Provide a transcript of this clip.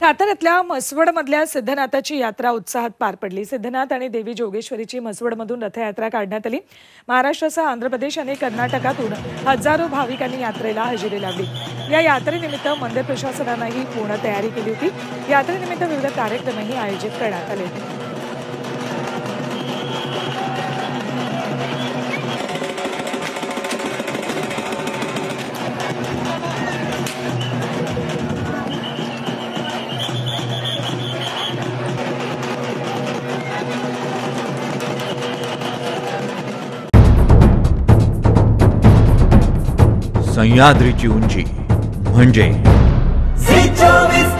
साताऱ्यातल्या म्हसवडमधल्या सिद्धनाथाची यात्रा उत्साहात पार पडली। सिद्धनाथ आणि देवी जोगेश्वरीची म्हसवडमधून रथयात्रा काढण्यात आली। महाराष्ट्रासह आंध्र प्रदेश आणि कर्नाटकातून हजारो भाविकांनी यात्रेला हजेरी लावली। या यात्रेनिमित्त मंदिर प्रशासनानेही पूर्ण तयारी केली होती। यात्रेनिमित्त विविध कार्यक्रमही आयोजित करण्यात आले। सह्याद्रीची उंची म्हणजे